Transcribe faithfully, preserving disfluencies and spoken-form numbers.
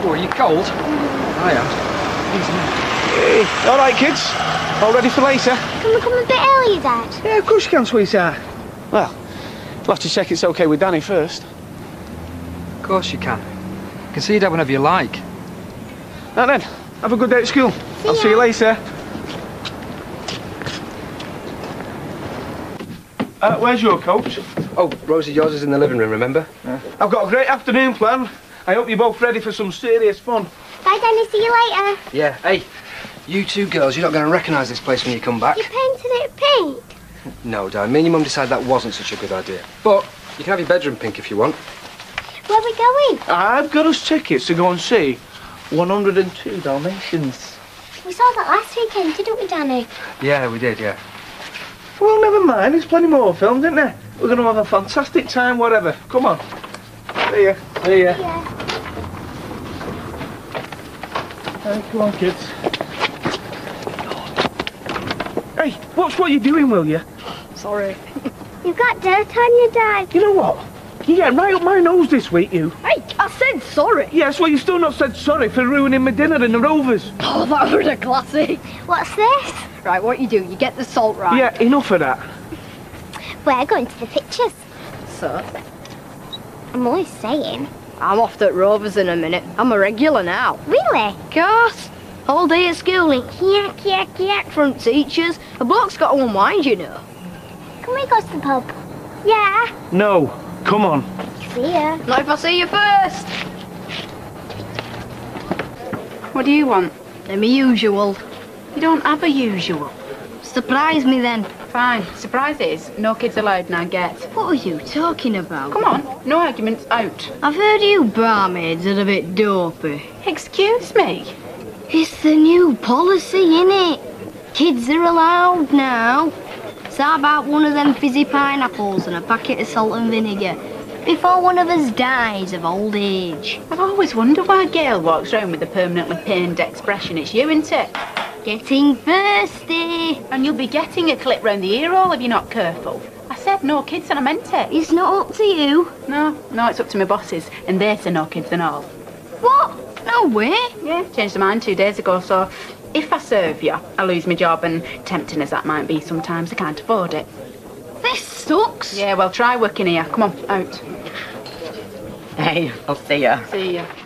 Oh, are you cold? I am. Easy now. Hey, all right, kids? All ready for later? Can we come a bit earlier, Dad? Yeah, of course you can, sweetheart. Well, we'll have to check it's okay with Danny first. Of course you can. You can see your dad whenever you like. Now then, have a good day at school. See I'll ya. see you later. Uh, where's your coat? Oh, Rosie, yours is in the living room, remember? Yeah. I've got a great afternoon planned. I hope you're both ready for some serious fun. Bye, Danny. See you later. Yeah. Hey, you two girls, you're not going to recognise this place when you come back. You painted it pink. No, Dad. Me and your mum decided that wasn't such a good idea. But you can have your bedroom pink if you want. Where are we going? I've got us tickets to go and see one hundred and two Dalmatians. We saw that last weekend, didn't we, Danny? Yeah, we did, yeah. Well, never mind. There's plenty more films, isn't there? We're going to have a fantastic time, whatever. Come on. See ya. See ya. Yeah. Hey, come on, kids. Hey, watch what you're doing, will you? Sorry. You've got dirt on your Dad. You know what? You're getting right up my nose this week, you. Hey, I said sorry. Yes, well, you've still not said sorry for ruining my dinner in the Rovers. Oh, that was a classic. What's this? Right, what you do, you get the salt right. Yeah, enough of that. We're going to the pictures. So, I'm always saying. I'm off to Rovers in a minute. I'm a regular now. Really? Course. All day at school and yak, yak, yak from teachers. A bloke's got to unwind, you know. Can we go to the pub? Yeah. No, come on. See ya. Not if I see you first. What do you want? I'm usual. You don't have a usual. Surprise me then. Fine. Surprise is, no kids allowed now, get. What are you talking about? Come on, no arguments, out. I've heard you barmaids are a bit dopey. Excuse me? It's the new policy, innit? Kids are allowed now. So how about one of them fizzy pineapples and a packet of salt and vinegar before one of us dies of old age? I've always wondered why Gail walks round with a permanently pained expression. It's you, isn't it? Getting thirsty. And you'll be getting a clip round the ear hole if you're not careful. I said no kids and I meant it. It's not up to you. No, no, it's up to my bosses, and they say no kids and all. What? No way. Yeah, changed their mind two days ago, so if I serve you, I lose my job, and tempting as that might be sometimes, I can't afford it. This sucks. Yeah, well, try working here. Come on, out. Hey, I'll see ya. See ya.